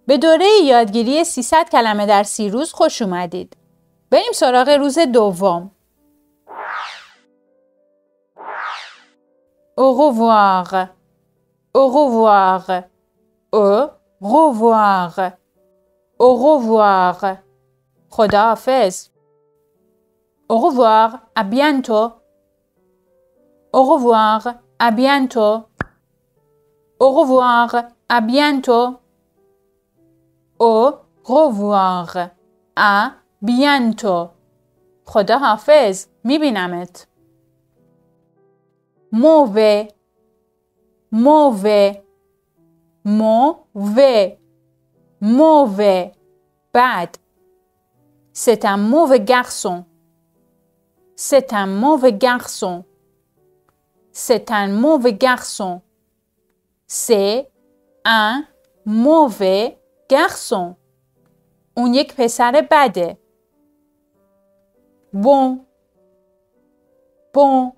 به دوره یادگیری 300 کلمه در 30 روز خوش اومدید. بریم سراغ روز دوم. Au revoir. Au revoir. Au revoir. Au revoir. خداحافظ. Au revoir. À bientôt. Au revoir. À bientôt. Au revoir. À bientôt. Au revoir. À bientôt. خداحافظ. میبینمت. mauvais. Mauvais. Mauvais. Mauvais. Bad. C'est un mauvais garçon. C'est un mauvais garçon. C'est un mauvais garçon. C'est un mauvais garçon. اون یک پسر بده. Bon. Bon.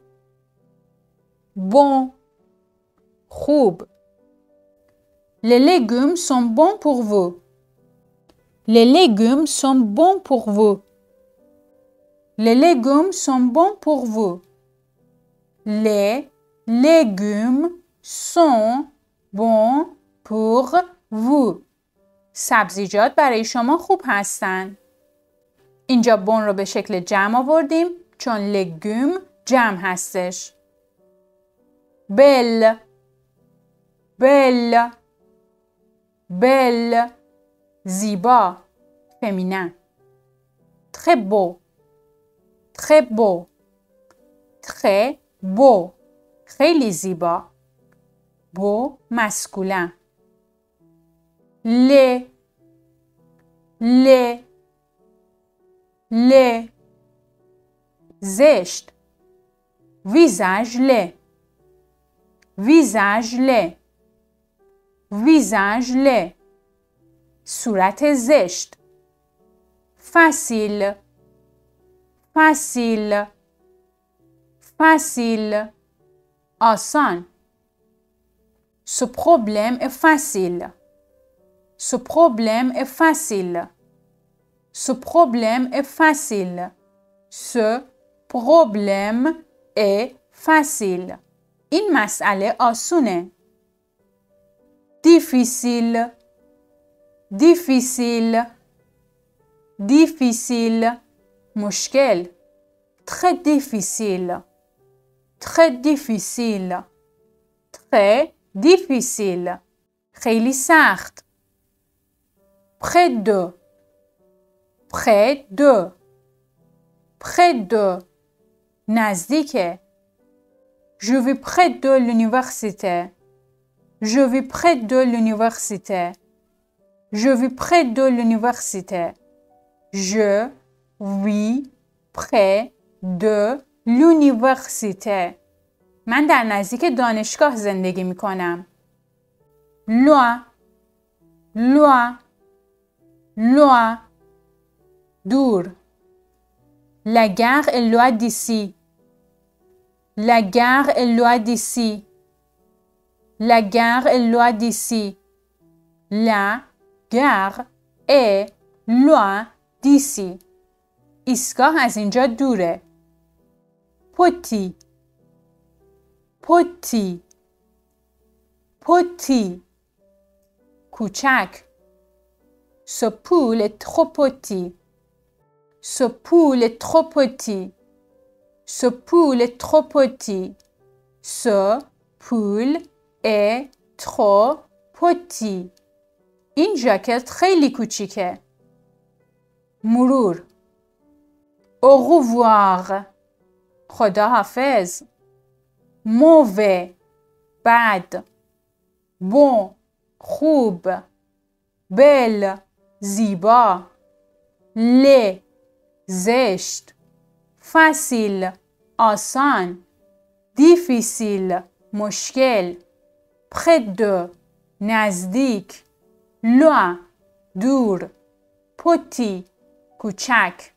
Bon. خوب. Les légumes sont bons pour vous. Les légumes sont bons pour vous. Les légumes sont bons pour vous. Les légumes sont bons pour vous. سبزیجات برای شما خوب هستن. اینجا بون رو به شکل جمع آوردیم چون لگوم جمع هستش. بل. بل. بل. زیبا. فمینن. très beau. très beau. très beau. خیلی زیبا. beau masculin. les. les. les. زشت. visage laid. visage laid. visage laid. صورت زشت. facile. facile. facile. آسان. Ce problème est facile. Ce problème est facile. Ce problème est facile. Ce problème est facile. این مسئله آسونه. difficile. difficile. difficile. مشکل. très difficile. très difficile. très difficile. خیلی سخت. près de. près de. près de. نزدیکه. Je vais près de l'université. Je vais près de l'université. Je vais près de l'université. Je vis près de l'université. من در نزدیک دانشگاه زندگی می کنم. loin. loin. loin. دور. La gare est loin d'ici. La gare est loin d'ici. La gare est loin d'ici. La gare est loin d'ici. ایستگاه از اینجا دوره. petit. petit. petit. کوچک. Ce poule est trop petit. Ce poule est trop petit. Ce poule est trop petit. Ce poule est trop petit. این ژاکت خیلی کوچیکه. مرور. Au revoir. خداحافظ. mauvais. bad. bon. خوب. belle. زیبا. laid. زشت. facile. آسان. difficile. مشکل. près de. نزدیک. loin. دور. petit. کوچک.